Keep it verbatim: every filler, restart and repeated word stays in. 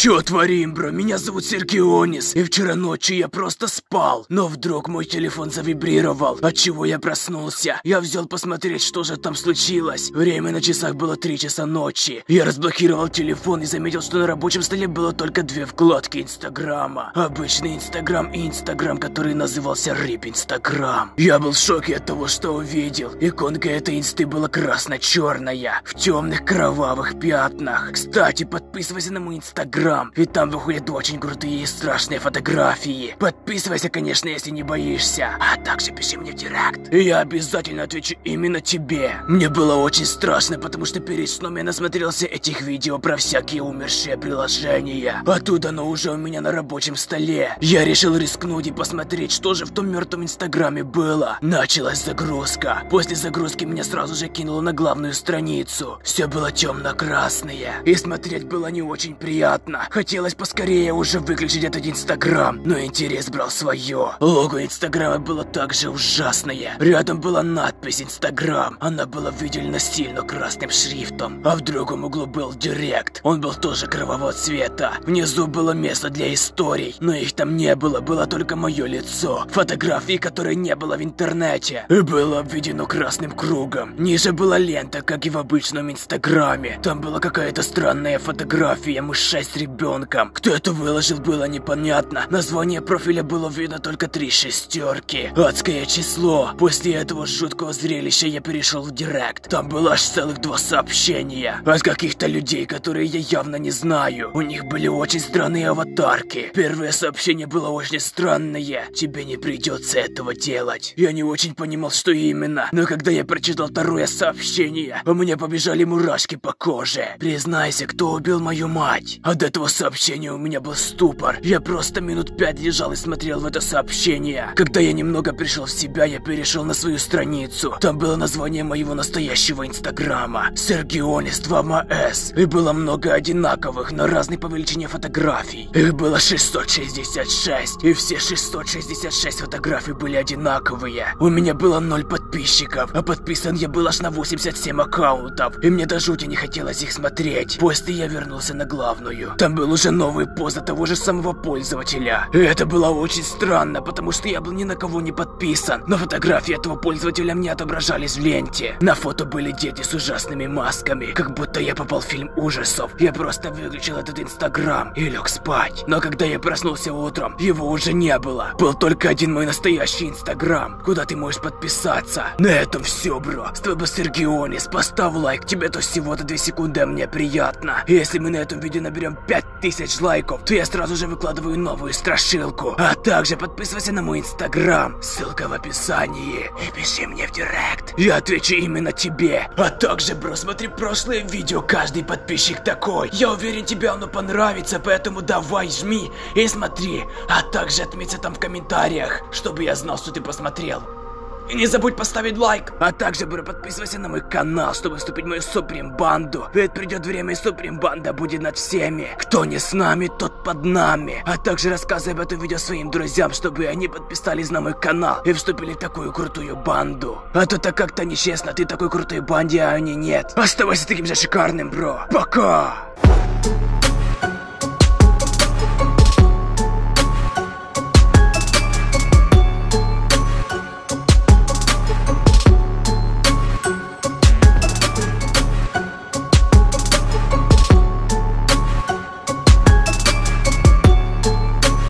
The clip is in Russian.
Чё творим, бро? Меня зовут Сергионис, и вчера ночью я просто спал. Но вдруг мой телефон завибрировал, отчего я проснулся. Я взял посмотреть, что же там случилось. Время на часах было три часа ночи. Я разблокировал телефон и заметил, что на рабочем столе было только две вкладки Инстаграма. Обычный Инстаграм и Инстаграм, который назывался Рип Инстаграм. Я был в шоке от того, что увидел. Иконка этой инсты была красно-черная, в темных кровавых пятнах. Кстати, подписывайся на мой Инстаграм, ведь там выходят очень крутые и страшные фотографии. Подписывайся, конечно, если не боишься. А также пиши мне в директ, и я обязательно отвечу именно тебе. Мне было очень страшно, потому что перед сном я насмотрелся этих видео про всякие умершие приложения. Оттуда оно уже у меня на рабочем столе. Я решил рискнуть и посмотреть, что же в том мертвом Инстаграме было. Началась загрузка. После загрузки меня сразу же кинуло на главную страницу. Все было темно-красное, и смотреть было не очень приятно. Хотелось поскорее уже выключить этот Инстаграм, но интерес брал свое. Лого Инстаграма было также ужасное. Рядом была надпись Инстаграм. Она была выделена сильно красным шрифтом. А в другом углу был директ. Он был тоже кровавого цвета. Внизу было место для историй, но их там не было, было только мое лицо. Фотографии, которой не было в интернете, было обведено красным кругом. Ниже была лента, как и в обычном Инстаграме. Там была какая-то странная фотография мышей с ребенком. Кто это выложил, было непонятно. Название профиля было видно только три шестерки. Адское число. После этого жуткого зрелища я перешел в директ. Там было аж целых два сообщения от каких-то людей, которые я явно не знаю. У них были очень странные аватарки. Первое сообщение было очень странное. Тебе не придется этого делать. Я не очень понимал, что именно, но когда я прочитал второе сообщение, у меня побежали мурашки по коже. Признайся, кто убил мою мать? От этого сообщения у меня был ступор. Я просто минут пять лежал и смотрел в это сообщение. Когда я немного пришел в себя, я перешел на свою страницу. Там было название моего настоящего Инстаграма — Сергионис два эс. И было много одинаковых, но разных по величине фотографий. Их было шестьсот шестьдесят шесть, и все шестьсот шестьдесят шесть фотографий были одинаковые. У меня было ноль подписчиков, а подписан я был аж на восемьдесят семь аккаунтов, и мне до жути не хотелось их смотреть. После я вернулся на главную. Там был уже новый пост от того же самого пользователя. И это было очень странно, потому что я был ни на кого не подписан, но фотографии этого пользователя мне отображались в ленте. На фото были дети с ужасными масками, как будто я попал в фильм ужасов. Я просто выключил этот Инстаграм и лег спать. Но когда я проснулся утром, его уже не было. Был только один мой настоящий Инстаграм, куда ты можешь подписаться. На этом все, бро. С тобой был Сергионис. Поставь лайк, тебе то всего-то две секунды, а мне приятно. Если мы на этом видео наберем пять тысяч лайков, то я сразу же выкладываю новую страшилку. А также подписывайся на мой Инстаграм, ссылка в описании. И пиши мне в директ, я отвечу именно тебе. А также, бро, смотри прошлые видео, каждый подписчик такой. Я уверен, тебе оно понравится, поэтому давай жми и смотри. А также отметься там в комментариях, чтобы я знал, что ты посмотрел. И не забудь поставить лайк. А также, бро, подписывайся на мой канал, чтобы вступить в мою суприм-банду. Ведь придет время, и суприм-банда будет над всеми. Кто не с нами, тот под нами. А также рассказывай об этом видео своим друзьям, чтобы они подписались на мой канал и вступили в такую крутую банду. А то так как-то нечестно, ты такой крутой банде, а они нет. Оставайся таким же шикарным, бро. Пока!